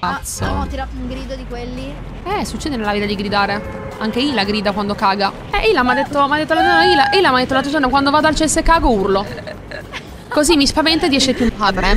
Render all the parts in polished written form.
Cazzo. Abbiamo tirato un grido di quelli. Succede nella vita di gridare. Anche Ila grida quando caga. Ila mi ha detto la Ila mi ha detto l'altro giorno quando vado al CS cago urlo. Così mi spaventa e esce più padre.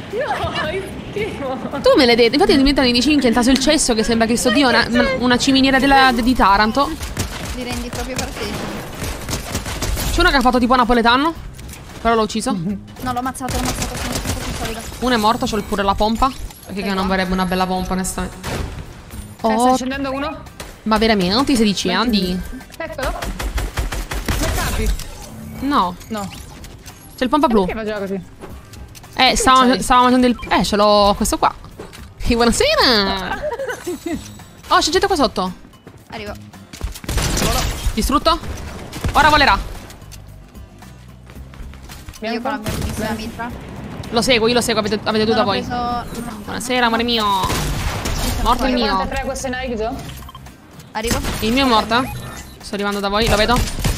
Tu me l'hai detto. Infatti diventano i vicini che ha intaso il cesso che sembra Cristo Dio, una ciminiera di Taranto. Li rendi proprio partecipi. C'è una che ha fatto tipo napoletano. Però l'ho ucciso. No, l'ho ammazzato, sono più solida. Uno è morto, c'ho pure la pompa. Perché che non vorrebbe una bella pompa, onestamente. Sta scendendo uno? Ma veramente 16 anni? Eccolo. Non capi? No. No. C'è il pompa blu. Perché faceva così? Stava mangiando il... ce l'ho questo qua. Buonasera. Oh, c'è gente qua sotto. Arrivo. Distrutto. Ora volerà. Io con la mia bellissima mitra. Lo seguo, io lo seguo, avete due da voi. Buonasera, amore mio. Morto il mio. 43 questo è Nike. Arrivo. Il mio è morto. Sto arrivando da voi, lo vedo.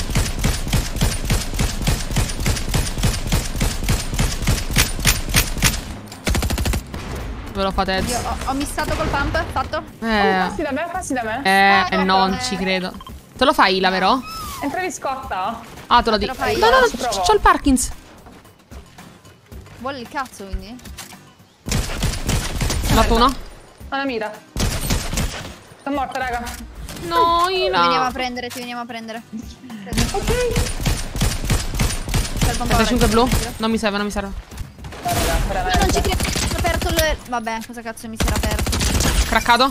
Ve lo fate. Io ho missato col pump, fatto? Passi da me. Non ci credo. Te lo fai, Ila, vero? Entravi scotta. Ah, te lo dico. fai? No, c'ho il Parkins. Vuole il cazzo, quindi? Matto uno. Una mira. Sono morta, raga. No, Ti veniamo Ila. a prendere, ti veniamo a prendere. Ok. C'è il pompa 35 blu. Non mi serve, non mi serve. Io non ci credo. Ho aperto il... Vabbè, cosa cazzo mi si era aperto? Craccato.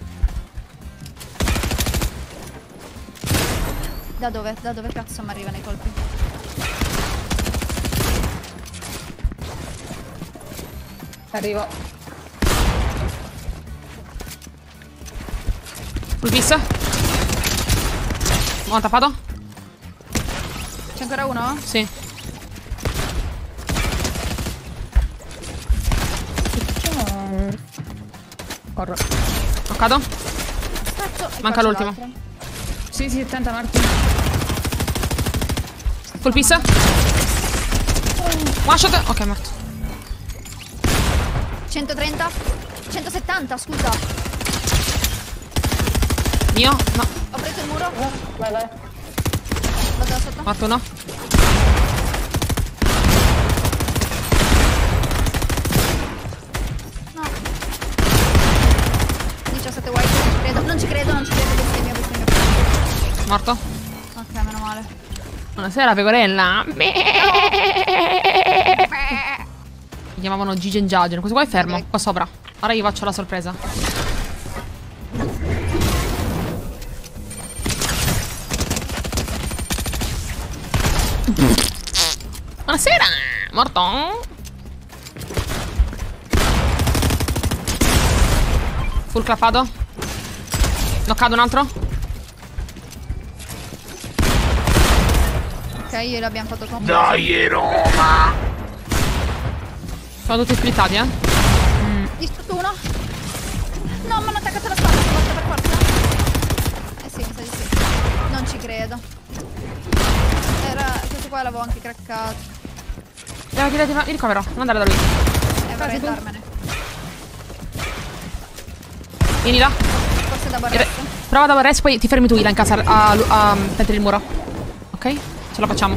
Da dove? Da dove cazzo mi arrivano i colpi? Arrivo. Full piece. Ho tappato? C'è ancora uno? Sì. Corro. Toccato? Cazzo. E Manca qua c'è l'ultimo. l'altro. Sì, 70 Marti. Full piece. One shot. Ok, morto. 130. 170, scusa. Mio? No. Ho preso il muro. Vai. Vado da sotto. Morto uno. No. 17 white. Non ci credo. Bestemmia. Morto. Ok, meno male. Buonasera, pecorella. Mi chiamavano Gigi and Giaggio. Questo qua è fermo, qua sopra. Ora io faccio la sorpresa. Buonasera. Morto. Full clappato. Knoccato un altro. Ok, io l'abbiamo fatto con. Dai, Roma! Sono tutti splittati, Distrutto uno. No, mi hanno attaccato la spada. Per forza. Sì, mi sa di sì. Non ci credo. Questo qua l'avevo anche craccato. Tirati, mi ricovero. Non andare da lui. Vorrei andarmene. Vieni là. Forse da barretto. Prova da barretto, poi ti fermi tu, Ila, in casa a mettere il muro. Ok? Ce la facciamo.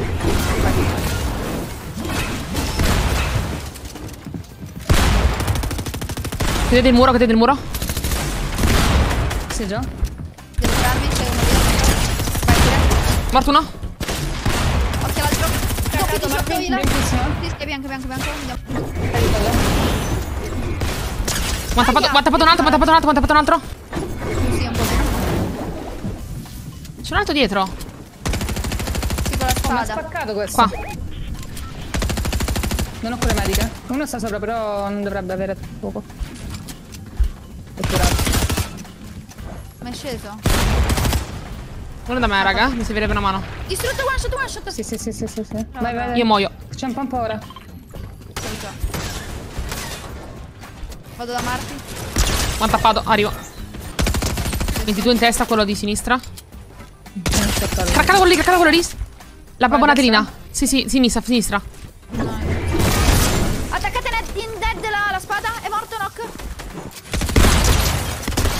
Chiudete il muro. Sì, già. Devo tirarmi, c'è uno dietro. Vai, tira. Morto uno. Occhio l'altro. Craccato, Martin, benissimo. Sì, è bianco. Andiamo. Mi ha tappato un altro. Sì, un po' meno. C'è un altro dietro. Sì, con la Mi ha spada. spaccato questo. Qua. Non ho quelle mediche. Uno sta sopra, però non dovrebbe avere poco. È curato. Ma è sceso? Uno da me, raga. Mi servirebbe una mano. Distrutto one shot. Sì. Vai. Io muoio. C'è un pompa ora. Vado da Marti. Mi ha tappato. Arrivo. 22 in testa, quello di sinistra. Craccato quello lì. La babbonaterina. Sì, sinistra. Attaccate in dead la spada. È morto Nock.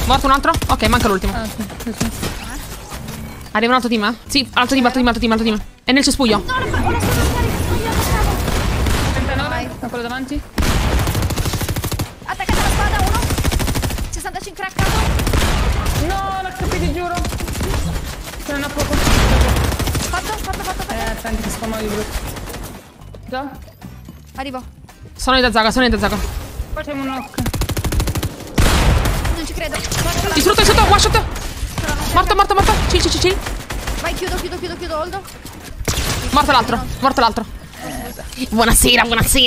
Morto un altro? Ok, manca l'ultimo. Ah, sì. Arriva un altro team, eh? Sì, altro team. È nel cespuglio. No, ho la spada scarica. No, io attaccavo. 39, a quello davanti. Attaccate la spada, uno. 65 craccato. No, l'ho capito, giuro. Non ho poco. Fatto. Senti che scomodo di brutto. Già? Arrivo. Sono in da zaga. Poi c'è un knock. Non ci credo. Distrutto, one shot. Morto. Chill. Vai, chiudo, Oldo. Morto l'altro. Buonasera.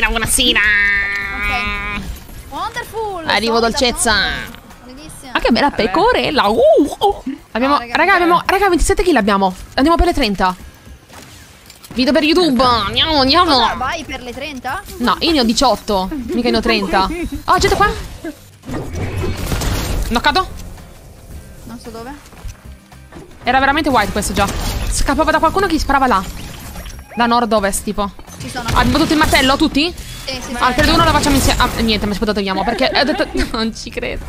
Ok. Wonderful. Arrivo, solida, dolcezza. solida. Solidissima. Ah, che bella pecorella. Abbiamo, raga, raga, raga, 27 kill abbiamo. Andiamo per le 30. Video per YouTube. Andiamo. Cosa, vai per le 30? No, io ne ho 18. Mica ne ho 30. Oh, gente qua. Knoccato? Non so dove. Era veramente white questo già. Scappava da qualcuno che gli sparava là. Da nord-ovest, tipo. Ci sono. Abbiamo tutto il martello? Tutti? Sì. Ah, per uno lo facciamo insieme. Ah, niente, ma poi togliamo perché ho detto. Non ci credo.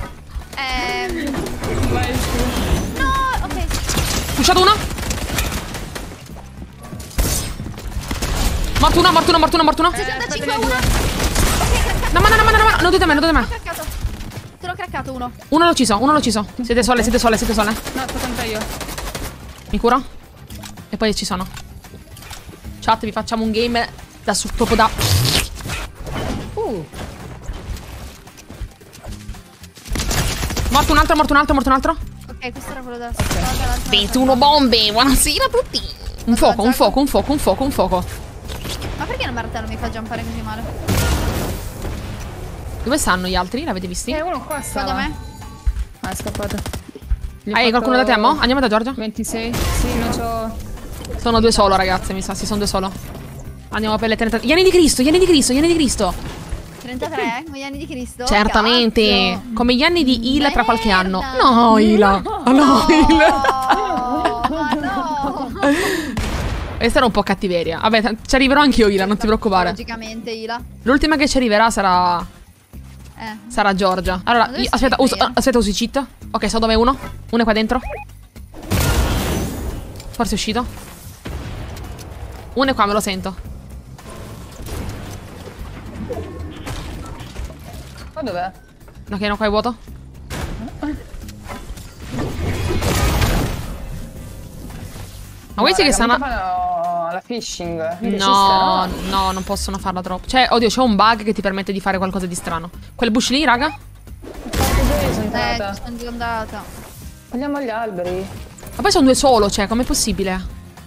No, ok. Pushato uno. Morto uno. 65 a 1. No, ma non dite me. Craccato. Te l'ho craccato uno. Uno l'ho ucciso. Siete sole. No, sto tanto io. Mi curo? E poi ci sono. Chat, vi facciamo un game da proprio da. Morto un altro. Ok, questo era quello della strada. 21 bombe. Buonasera a tutti. Un fuoco. Ma perché il martello mi fa jumpare così male? Dove stanno gli altri? L'avete visti? Uno qua sta. Secondo me? Ah, è scappato. Hai qualcuno da te, mo? Andiamo da Giorgia? 26. Sì, non c'ho. Sono due solo, ragazzi, mi sa. Sì, sono due solo. Andiamo per le 30. Gli anni di Cristo. 33? Come gli anni di Cristo? Certamente. Cazzo. Come gli anni di Ila tra qualche Merda. anno. No, Ila. No, Ila. Ma no. Questa era un po' cattiveria. Vabbè, ci arriverò anch'io, Ila, non ti preoccupare. Logicamente, Ila. L'ultima che ci arriverà sarà Giorgia. Allora, Ma dove aspetta, sei, uso i cheat. Ok, so dove è uno. Uno è qua dentro. Forse è uscito. Uno è qua, me lo sento. Ma dov'è? Ok, no, qua è vuoto. Ma questi che stanno. Fanno la phishing. No, no, non possono farla troppo. Cioè, oddio, c'è un bug che ti permette di fare qualcosa di strano. Quel bush lì, raga? Ci sono andata. Andiamo agli alberi. Ma poi sono due solo, cioè, com'è possibile?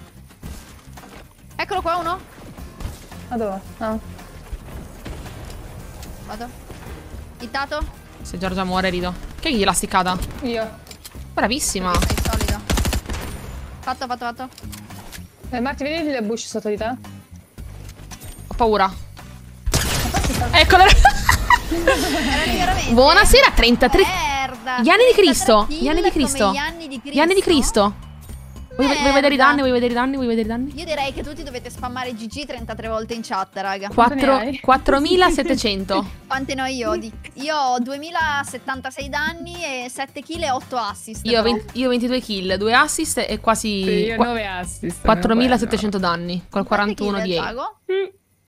Eccolo qua uno. Ma dove? Ah. Vado. Hittato. Se Giorgia muore, rido. Chi è che gliel'ha sticcata? Io. Bravissima. Sei solido. Fatto. Marti, vedi le bush sotto di te? Ho paura. Eccola. Era lì veramente. Buonasera, 33. Merda. Gli anni di Cristo. 33 Gli anni di kill Cristo. come gli anni di Cristo. Gli anni di Cristo. Vuoi vedere i danni? Vuoi vedere i danni? Io direi che tutti dovete spammare GG 33 volte in chat, raga. 4700. Quante ne ho io? Io ho 2076 danni e 7 kill e 8 assist. Io ho però. 22 kill, 2 assist e quasi Sì, io 9 assist. 4700 danni. Col Quante 41 kill, di Zago?